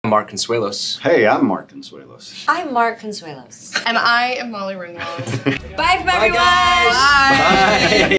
I'm Mark Consuelos. Hey, I'm Mark Consuelos. I'm Mark Consuelos. And I am Molly Ringwald. Bye from everyone! Bye, guys! Bye!